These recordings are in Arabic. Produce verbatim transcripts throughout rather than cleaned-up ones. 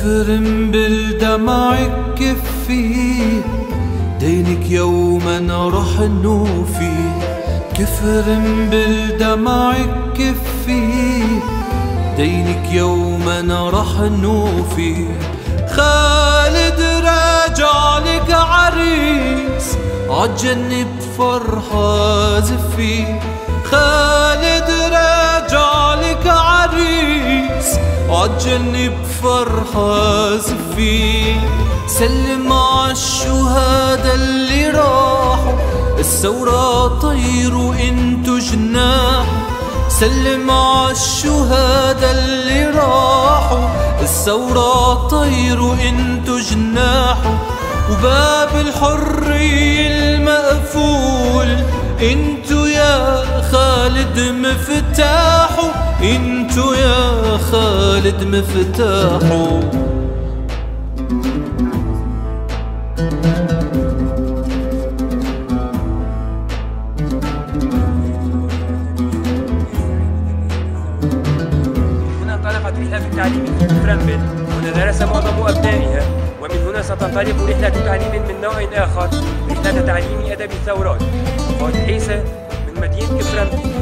كفر بالدمع كفي دينك يوما رح نوفي. كفر بالدمع كفي دينك يوما رح نوفي. خالد راجع لك عريس عالجنة بفرحة زفي. خالد راجع لك عريس عالجنة بفرحة زفي. سلم عالشهداء اللي راحوا الثورة طيروا انتو جناح. سلم عالشهداء اللي راحوا الثورة طيروا انتو جناح. وباب الحرية المقفول انتو يا خالد مفتاحه. انتو يا خالد مفتاحه. هنا انطلقت رحلة التعليم في كفرنبل، هنا درس معظم أبنائها، ومن هنا ستنطلق رحلة تعليم من نوع آخر، رحلة تعليم أدب الثورات. فؤاد عيسى من مدينة كفرنبل.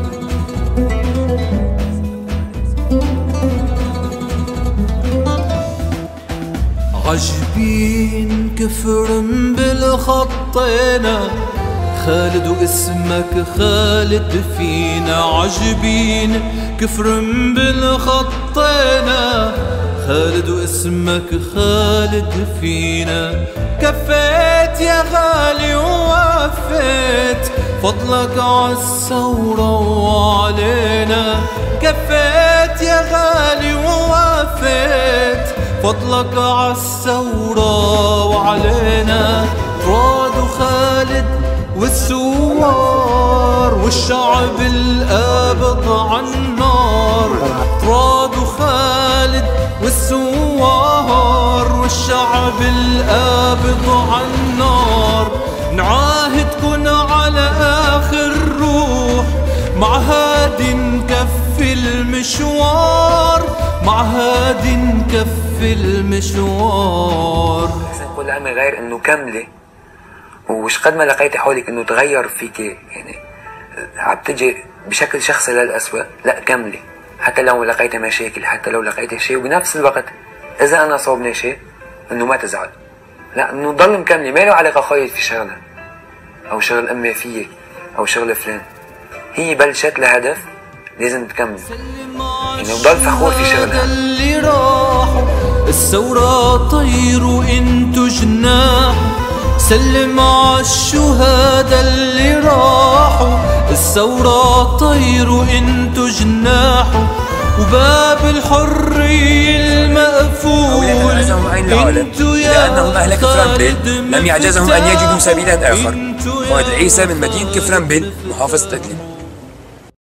عجبين كفرنبل خطينا خالد واسمك خالد فينا. عجبين كفرنبل خطينا خالد واسمك خالد فينا. كفيت يا غالي ووفيت فضلك عالثورة وعلينا. كفيت يا غالي ووفيت فضلك عالثورة وعلينا. راد وخالد والثوار والشعب القابض عالنار. راد وخالد والثوار والشعب القابض عالنار. نعاهدكن على آخر روح مع هادي نكفي المشوار. مع هادي نكفي المشوار. نقول عنها غير انه كامله، وش قد ما لقيتي حولك انه تغير فيك، يعني عم تجي بشكل شخصي للأسوأ، لا كملي حتى لو لقيتي مشاكل، حتى لو لقيتي شيء. وبنفس الوقت اذا انا صوبني شيء انه ما تزعل، لا انه ضل مكملي. ما له علاقه خايف في شغله او شغل امي فيك او شغل فلان، هي بلشت لهدف لازم تكمل، يعني وضل فخور في شغلها. اللي راحوا الثورة طيروا انتو جناح. سلم عالشهداء اللي راحوا الثورة طيروا انتو جناح. وباب الحرية المقفول انتو يا لأنهم أهل كفرنبل لم يعجزهم أن يجدوا سبيلا آخر. فؤاد عيسى من مدينة كفرنبل محافظة إدلب.